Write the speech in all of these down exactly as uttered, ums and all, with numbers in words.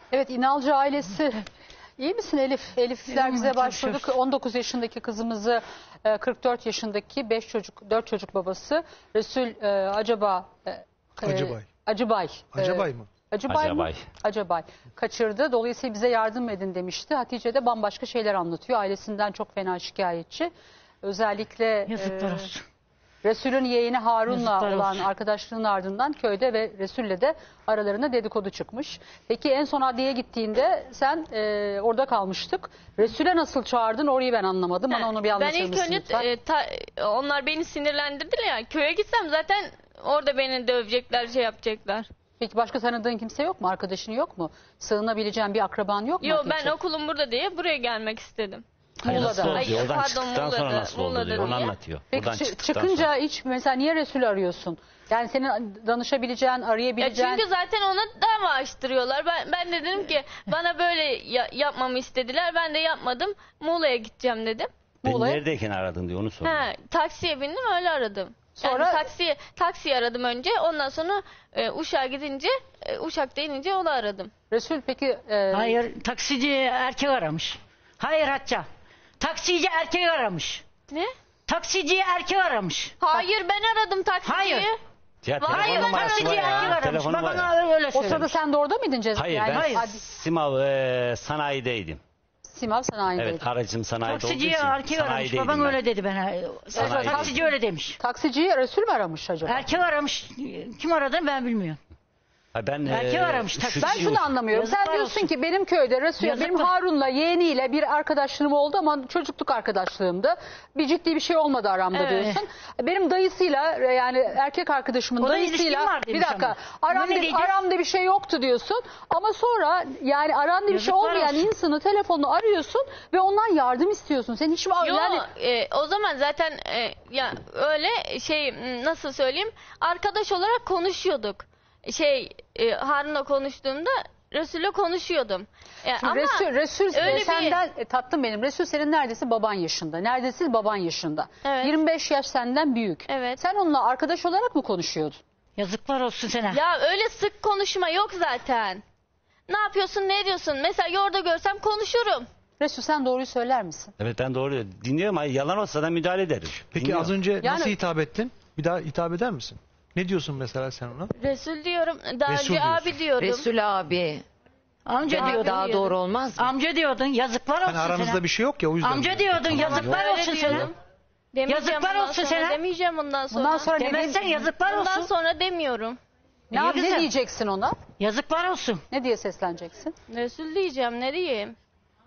Evet, İnalcı ailesi. İyi misin Elif? Elifler İyiyim, bize çok başvurduk. şükür. on dokuz yaşındaki kızımızı, kırk dört yaşındaki beş çocuk, dört çocuk babası Resul e, acaba e, Acabay. Acabay. Acabay mı? Acabay mı? Acabay. Acabay. Kaçırdı. Dolayısıyla bize yardım edin demişti. Hatice de bambaşka şeyler anlatıyor. Ailesinden çok fena şikayetçi. Özellikle Yazıklar e, olsun. Resul'ün yeğeni Harun'la Yazıklar olan olsun. arkadaşlığının ardından köyde ve Resul'le de aralarında dedikodu çıkmış. Peki en son adliyeye gittiğinde sen e, orada kalmıştık. Resul'e nasıl çağırdın orayı ben anlamadım. Bana onu bir Ben anlatır ilk mısın önce lütfen? e, ta- onlar beni sinirlendirdiler ya. Köye gitsem zaten orada beni dövecekler, şey yapacaklar. Peki başka tanıdığın kimse yok mu? Arkadaşın yok mu? Sığınabileceğin bir akraban yok mu? Yo, Hatice? ben okulum burada diye buraya gelmek istedim. Hayır, Muğla'da. nasıl oldu? Ay, Yoldan pardon, çıktıktan sonra Muğla'da, nasıl oldu Muğla'da diyor. Onu diye. anlatıyor. Peki Buradan çı- çıktıktan çıkınca sonra. hiç mesela niye Resul arıyorsun? Yani senin danışabileceğin, Ya arayabileceğin... çünkü zaten ona dava açtırıyorlar. Ben, ben de dedim ki bana böyle ya- yapmamı istediler. Ben de yapmadım. Muğla'ya gideceğim dedim. Ben Muğla'ya- neredeyken aradın diyor onu soruyor. Ha, taksiye bindim öyle aradım. Sonra- Yani taksiye, taksiyi aradım önce. Ondan sonra e, Uşak'a gidince, e, Uşak'ta inince onu aradım. Resul peki... e, Hayır, taksici erkek aramış. Hayır Hatice. Taksici erkek aramış. Ne? Taksici erkek aramış. Hayır, ben aradım taksiciyi. Hayır. Ya Hayır, telefon ben numarası Taksici var erkek ya. aramış. Telefonu var ya. Bana öyle O sırada söylemiş. sen de orada mıydın ceza? Hayır yani, ben hayır. Hadi, Simav e, sanayideydim. Simav sanayindeydi. Evet aracım sanayide olduğu Taksici için erkek aramış. sanayideydim Baban ben. öyle dedi bana. Sanayide. Taksici öyle demiş. Taksiciyi Resul mü aramış acaba? Erkek aramış. Kim aradığını ben bilmiyorum. Ha, ben, Erkek e, aramış, taksi- Ben suçlu- şunu anlamıyorum. Yazıklar Sen diyorsun olsun. ki benim köyde Resul, Yazıklar. benim Harun'la yeğeniyle bir arkadaşlığım oldu ama çocukluk arkadaşlığımdı. Bir ciddi bir şey olmadı aramda Evet. diyorsun. Benim dayısıyla yani erkek arkadaşımın O da ilişkin dayısıyla var bir demiş dakika ama. aramda, Ne diyeceğiz? aramda bir şey yoktu diyorsun. Ama sonra yani aranda bir şey Yazıklar olmayan olsun. insanı telefonla arıyorsun ve ondan yardım istiyorsun. Sen hiç mi Yo, yani e, o zaman zaten e, ya öyle şey m, nasıl söyleyeyim, arkadaş olarak konuşuyorduk. Şey e, Harun'la konuştuğumda Resul'le konuşuyordum. E, ama Resul, Resul öyle bir- senden e, tatlım benim. Resul senin neredeyse baban yaşında. Neredeyse baban yaşında. Evet. yirmi beş yaş senden büyük. Evet. Sen onunla arkadaş olarak mı konuşuyordun? Yazıklar olsun sana. Ya öyle sık konuşma yok zaten. Ne yapıyorsun, ne ediyorsun? Mesela yolda görsem konuşurum. Resul sen doğruyu söyler misin? Evet ben doğru dinliyorum. Hayır, yalan olsa da müdahale ederim. Peki Dinliyorum. az önce Yani- nasıl hitap ettin? Bir daha hitap eder misin? Ne diyorsun mesela sen ona? Resul diyorum. Daha Resul önce diyorsun. abi diyordum. Resul abi. Amca Daha, diyordun. daha doğru olmaz mı? Amca diyordun. Yazıklar olsun Hani aranızda sana. bir şey yok ya o yüzden. Amca diyorum. diyordun. Tamam, Yazıklar Öyle olsun diyordum. sana. Demeyeceğim Yazıklar bundan olsun sonra, sana. Demeyeceğim bundan sonra. Bundan sonra ne, Demezsen ne, yazıklar Bundan olsun. sonra demiyorum. ne, yap- İyi ne kızım. diyeceksin ona? Yazıklar olsun. Ne diye sesleneceksin? Resul diyeceğim, ne diyeyim?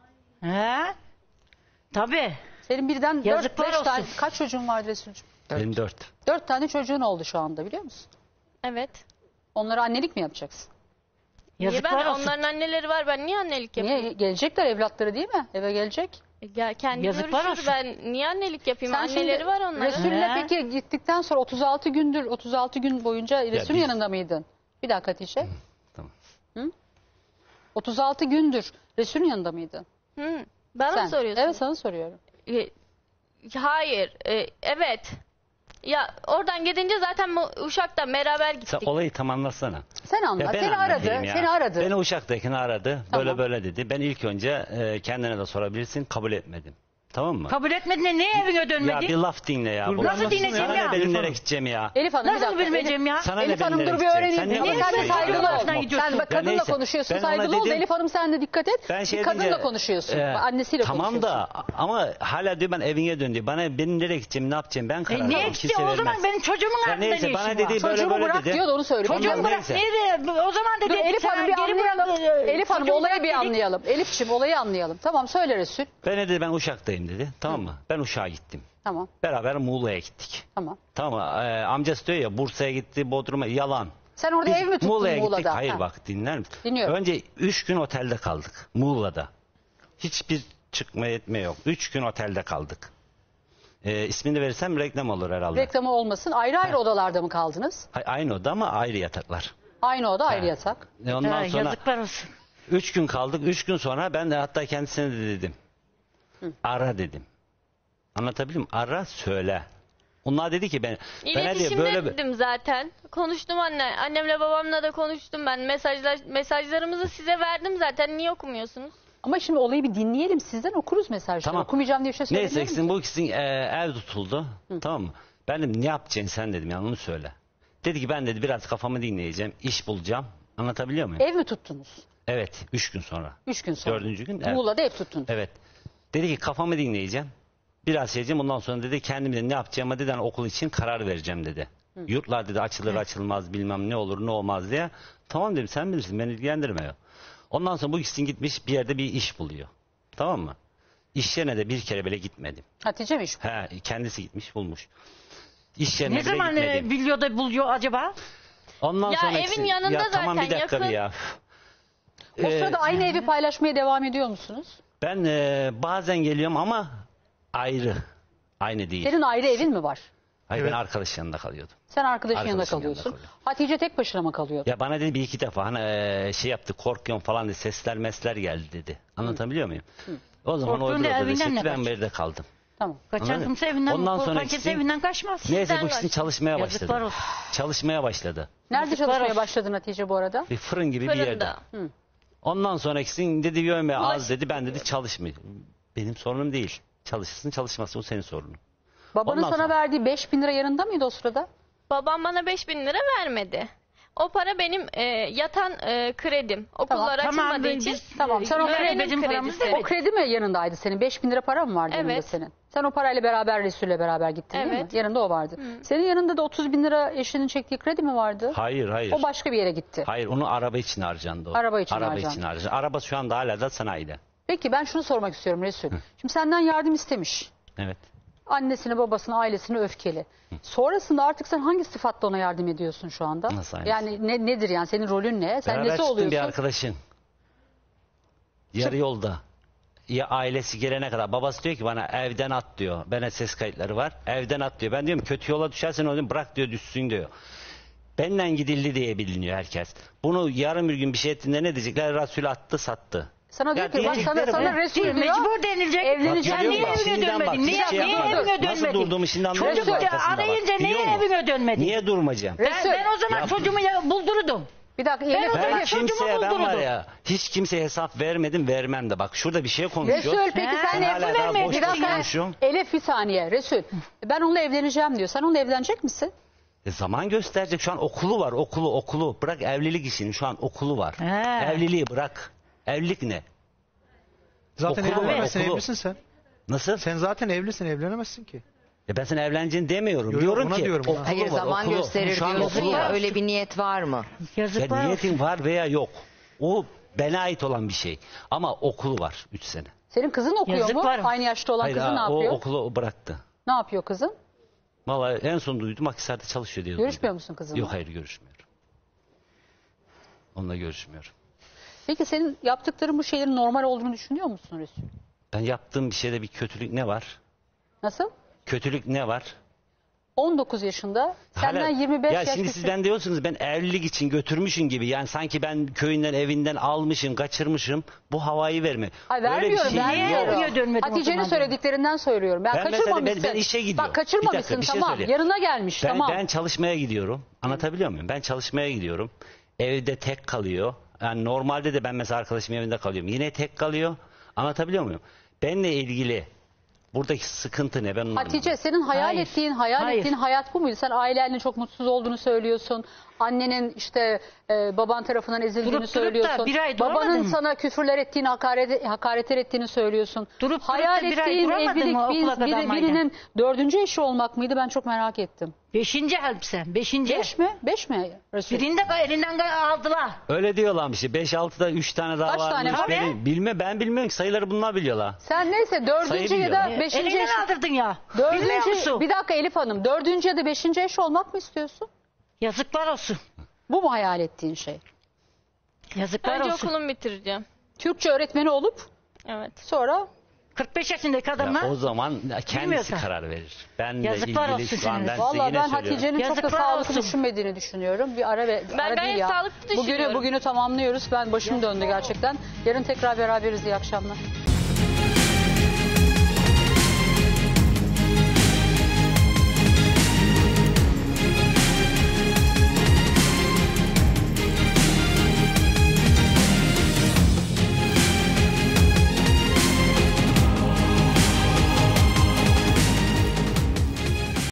He? Tabii. Senin birden dört Yazıklar beş olsun. tane kaç çocuğun var Resul'cüğüm? Benim dört. Dört tane çocuğun oldu şu anda biliyor musun? Evet. Onlara annelik mi yapacaksın? Niye Yazıklar ben, olsun. onların anneleri var, ben niye annelik yapayım? Niye? Gelecekler evlatları değil mi? Eve gelecek. Ya kendi Yazıklar görüşür, olsun. ben niye annelik yapayım? Sen Anneleri şimdi var onların. Resul'le He. peki gittikten sonra otuz altı gündür otuz altı gün boyunca Resul'ün biz- yanında mıydın? Bir dakika Hatice. Tamam. otuz altı gündür Resul'ün yanında mıydın? Hı. Bana Sen. mı soruyorsun? Evet sana soruyorum. E, Hayır. e, evet. Ya oradan gidince zaten bu Uşak'tan beraber Sen gittik. olayı tam anlatsana. Sen anlat. Ya ben Seni aradı. anlatayım ya. Seni aradı. Beni Uşak'takini aradı. Tamam. Böyle böyle dedi. Ben ilk önce e, kendine de sorabilirsin. Kabul etmedim. Tamam mı? Kabul etmedin de niye evine Ya dönmedin? bir laf dinle ya. Dur, Bu- bir Nasıl anlatsana dinleyeceğim Sana ya? ne benim Elif nereye Hanım. gideceğim ya? Elif Hanım bir Nasıl dakika. bilmeyeceğim ya? Sana Elif ne Hanım benim dur bir nereye öğreneyim. gideceğim? Ama Sen sen de ne saygılı Başına ol. gidiyorsun. Sen bak Ya kadınla neyse, konuşuyorsun. ben ona Saygılı ol. da dedim- Elif Hanım sen de dikkat et. Ben şey bir kadınla deyince, konuşuyorsun. e, Annesiyle tamam konuşuyorsun. da ama hala diyor ben evine dön diyor. Bana benim nereye gideceğim ne yapacağım ben karar E, niye veririm. gitti? Kimse O zaman vermez. benim çocuğumun Ya ardında ne neyse işin bana var? dedi böyle Çocuğumu böyle bırak dedi. diyor da onu söylüyor. Ondan Çocuğumu bırak. neyse. Nereye? O zaman da Dur dedi. Elif sana Hanım bir geri anlayalım. bırak- Elif Hanım Çocuğumu olayı bırak bir dedi. anlayalım. Elif'ciğim olayı anlayalım. Tamam söyle Resul. Ben ne dedi ben Uşak'tayım dedi. Tamam mı? Ben Uşak'a gittim. Tamam Beraber Muğla'ya gittik. tamam. Tamam mı? Ee, amcası diyor ya Bursa'ya gitti, Bodrum'a yalan. Sen orada Biz ev mi tuttun Muğla'ya gittik. Muğla'da? Hayır Ha. bak dinler misin? Dinliyorum. Önce üç gün otelde kaldık Muğla'da. Hiçbir çıkma etme yok. Üç gün otelde kaldık. Ee, ismini verirsem reklam olur herhalde. Reklamı olmasın. Ayrı ayrı odalarda mı kaldınız? A- Aynı oda ama ayrı yataklar. Aynı oda ayrı Ha. yatak. E ondan Ha, sonra yazıklar olsun. üç gün kaldık. Üç gün sonra ben de hatta kendisine de dedim. Ara dedim. Anlatabiliyor muyum? Ara söyle. Onlar dedi ki ben ben diye İletişimde böyle dedim zaten. Konuştum anne. Annemle babamla da konuştum ben. Mesajlar, mesajlarımızı size verdim zaten. Niye okumuyorsunuz? Ama şimdi olayı bir dinleyelim. Sizden okuruz mesajları. Tamam. Okumayacağım diye bir şey söylemiyorum. neyse ki. ikisinin bu ikisinin e, ev tutuldu. Tamam mı? Ben dedim ne yapacaksın sen dedim yani onu söyle. Dedi ki ben dedi biraz kafamı dinleyeceğim. İş bulacağım. Anlatabiliyor muyum? Ev mi tuttunuz? Evet. Üç gün sonra. Üç gün sonra. Dördüncü gün. Evet. Muğla'da ev tuttunuz. Evet. Dedi ki kafamı dinleyeceğim. Biraz şey diyeceğim. Ondan sonra dedi kendimde ne yapacağıma dedi hani okul için karar vereceğim dedi. Yurtlar dedi açılır açılmaz bilmem ne olur ne olmaz diye. Tamam dedim sen bilirsin beni ilgilendirmiyor. Ondan sonra bu ikisinin gitmiş bir yerde bir iş buluyor. Tamam mı? İş yerine de bir kere bile gitmedim. Hatice mi iş? He, kendisi gitmiş bulmuş. İş yerine Ne bile zaman gitmedim. e, biliyor da buluyor acaba? Ondan Ya sonra evin ikisi- yanında ya, tamam bir zaten, dakika yakın. bir ya. O Ee, sırada aynı evi paylaşmaya devam ediyor musunuz? Ben e, bazen geliyorum ama ayrı. Aynı değil. Senin ayrı evin mi var? Hayır Evet. ben arkadaş yanında kalıyordum. Sen arkadaşın yanında Arkadaşın yanında kalıyorsun. kalıyorum. Hatice tek başına mı kalıyordu? Ya bana dedi bir iki defa hani e, şey yaptı korkuyorum falan dedi sesler mesler geldi dedi. Anlatabiliyor muyum? O zaman o Korktuğun öbür da odada evinden çekti ne ben kaç? evde kaldım. Tamam. Kaçan Anladın kimse mı? evinden, Ondan sonra korkan ikisi- kimse evinden kaçmaz. Neyse bu Sizden ikisinin kaç. çalışmaya Yazıklar başladı. olsun. Çalışmaya başladı. Nerede Yazıklar çalışmaya olsun. başladın Hatice bu arada? Bir fırın gibi bir yerde. Fırında. Ondan sonra ikisinin dedi yövme Ulaş- az dedi ben dedi çalışmıyor. Benim sorunum değil. Çalışsın çalışmasın o senin sorunun. Babanın Ondan sana sonra- verdiği beş bin lira yanında mıydı o sırada? Babam bana beş bin lira vermedi. O para benim e, yatan e, kredim. Okullar Tamam, açılmadığı biz- için. Tamam, sen o Öğrenim kredi- bizim paramız kredisi. değil. O kredi mi yanındaydı senin? beş bin lira para mı vardı yanında Evet. senin? Sen o parayla beraber Resul'le beraber gittin değil mi? Evet. Yanında o vardı. Senin yanında da otuz bin lira eşinin çektiği kredi mi vardı? Hayır hayır. O başka bir yere gitti. Hayır onu araba için harcandı o. Araba için araba harcandı. için harcandı. Araba şu anda hala da sanayide. Peki ben şunu sormak istiyorum Resul. Şimdi senden yardım istemiş. Evet. Annesine, babasına, ailesine öfkeli. Sonrasında artık sen hangi sıfatla ona yardım ediyorsun şu anda? Nasıl aynısı? Yani ne, nedir yani senin rolün ne? Sen Beraber nesi çıktım oluyorsun? bir arkadaşın. Yarı yolda. Ya ailesi gelene kadar. Babası diyor ki bana evden at diyor. Bana ses kayıtları var. Evden at diyor. Ben diyorum kötü yola düşersen onu bırak diyor düşsün diyor. Benden gidildi diye biliniyor herkes. Bunu yarın bir gün bir şey ettiğinde ne diyecekler? Resul attı sattı. Sana diyor Ya ki bak sana, diyecekleri sana bu. Resul diyor. Mecbur denilecek. Evlenecek. Sen niye Bak, evine şimdiden bak, dönmedin? Niye, hiç şey niye yapmadım. evine Nasıl dönmedin? durduğumu şimdi anlıyor Çocuk musun ya arkasında bak? arayınca niye Biliyor musun? evine dönmedin? Niye durmayacağım? Ben, Resul. ben o zaman Ya- çocuğumu ya buldurdum. Bir dakika Ben Elif, o zaman Ben Elif. çocuğumu kimseye ben var buldurdum. ya hiç kimseye hesap vermedim vermem de. Bak şurada bir şey konuşuyoruz. Resul peki He, sen Sen ne hala daha vermeye boş Bir boş dakika. konuşuyorsun. Elif bir saniye Resul. Ben onunla evleneceğim diyor. Sen onunla evlenecek misin? E zaman gösterecek. Şu an okulu var. Okulu okulu. Bırak evlilik işini. Şu an okulu var. He. Evliliği bırak. Evlilik ne? Zaten Okulu var, evlenemezsin, okulu. evlisin sen. Nasıl? Sen zaten evlisin, evlenemezsin ki. E ben sana evleneceğini demiyorum. Yo, yo, diyorum ona ki diyorum, ona. okulu Hayır var. zaman okulu. gösterir Şu an diyorsun okulu ya var. öyle bir niyet var mı? Yazıklar Ya olsun. niyetin var veya yok. O bana ait olan bir şey. Ama okulu var üç sene. Senin kızın okuyor Yazık mu? var. Aynı yaşta olan Hayır kızın ne ha, o yapıyor? okulu o bıraktı. Ne yapıyor kızın? Vallahi en son duydum Akhisar'da çalışıyor diye Görüşmüyor duydum. musun kızınla? Yok hayır görüşmüyorum. Onunla görüşmüyorum. Peki senin yaptıkların bu şeylerin normal olduğunu düşünüyor musun Resul? Ben yaptığım bir şeyde bir kötülük ne var? Nasıl? Kötülük ne var? on dokuz yaşında senden Hala- yirmi beş ya yaş şimdi küçük. siz ben diyorsunuz ben evlilik için götürmüşüm gibi. Yani sanki ben köyünden evinden almışım kaçırmışım. Bu havayı verme. Hayır Öyle bir vermiyorum şey vermiyorum. yok. Niye dönmedin o Hatice'nin zaman? söylediklerinden söylüyorum. Ben Ben mesela- kaçırmamışsın. ben- ben işe gidiyorum. Bak kaçırmamışsın Bir dakika, bir şey tamam. söyleyeyim. Yanına gelmiş Ben, tamam. ben çalışmaya gidiyorum. Anlatabiliyor muyum? Ben çalışmaya gidiyorum. Evde tek kalıyor. Yani normalde de ben mesela arkadaşımın evinde kalıyorum. Yine tek kalıyor. Anlatabiliyor muyum? Benle ilgili buradaki sıkıntı ne? Ben onu Hatice anlamadım. senin hayal Hayır. ettiğin hayal Hayır. ettiğin hayat bu muydu? Sen ailenle çok mutsuz olduğunu söylüyorsun. Annenin işte e, baban tarafından ezildiğini Durup durup da söylüyorsun. bir ay Babanın duramadın mı? sana küfürler ettiğini, hakaret, hakaretler ettiğini söylüyorsun. Durup durup hayal da bir ay ettiğin duramadın evlilik mı bir- okula biri- kazanmayla? birinin dördüncü eşi olmak mıydı? Ben çok merak ettim. Beşinci elbise. Beşinci. Beş mi? Beş mi Resul? Birinde elinden aldılar. Öyle diyorlarmış. beş altıda üç tane daha Kaç tane varmış. var? Benim, bilme, ben bilmiyorum ki sayıları bunlar biliyorlar. Sen neyse dördüncü Sayı ya da biliyorum. beşinci Elinden eş. aldırdın ya. Bilmiyor Dördüncü, musun? bir dakika Elif Hanım. Dördüncü ya da beşinci eş olmak mı istiyorsun? Yazıklar olsun. Bu mu hayal ettiğin şey? Yazıklar Önce olsun. okulumu bitireceğim. Türkçe öğretmeni olup Evet. sonra kırk beş yaşındaki adamla. Ya o zaman kendisi Bilmiyorsa. karar verir. Benle Yazıklar ilgili olsun şu an sana. ben size Vallahi yine ben söylüyorum. Hatice'nin çok da Yazıklar sağlıklı olsun. düşünmediğini düşünüyorum. Bir ara ve Ben ara gayet değil ya. sağlıklı Bugünü düşünüyorum. bugünü tamamlıyoruz. Ben başım döndü gerçekten. Yarın tekrar beraberiz. İyi akşamlar.